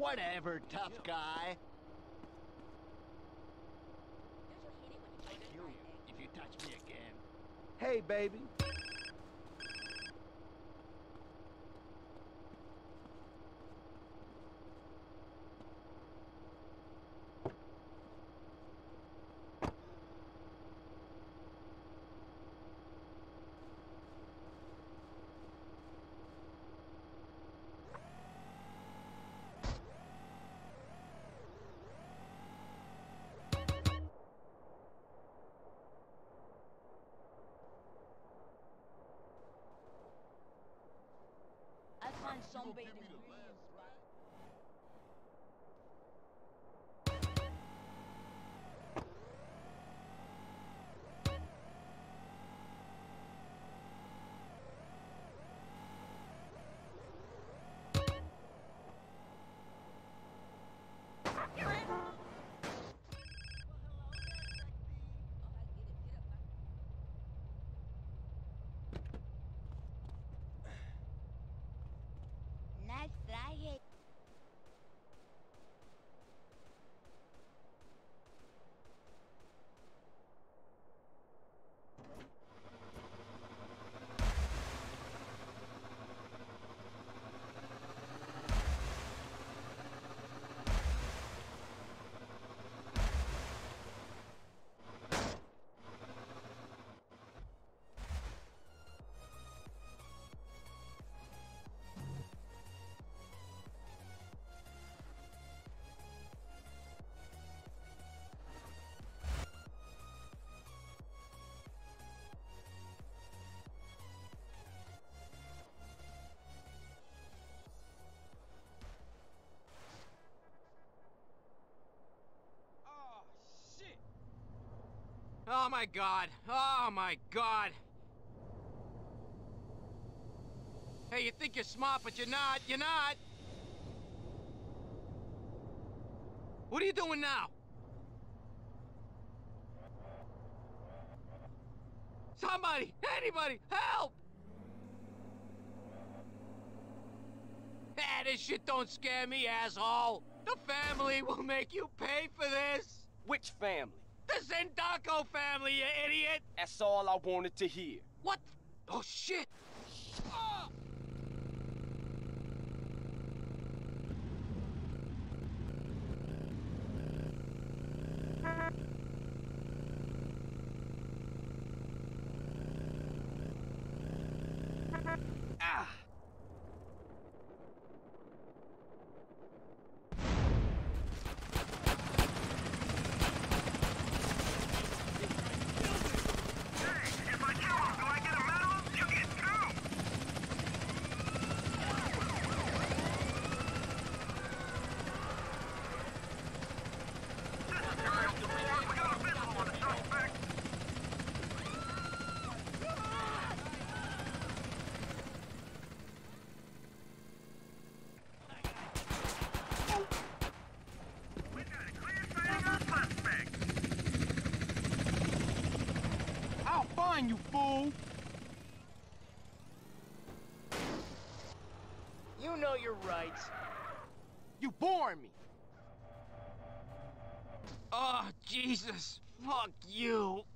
Whatever, tough guy. I kill you if you touch me again. Hey, baby. I find somebody to Nice traje. Oh my God! Oh my God! Hey, you think you're smart, but you're not. You're not! What are you doing now? Somebody! Anybody! Help! This shit don't scare me, asshole! The family will make you pay for this! Which family? The Zendaco family, you idiot! That's all I wanted to hear. What? Oh, shit! Ah! Ah! I'll find you, fool! You know your rights. You boring me! Oh, Jesus. Fuck you.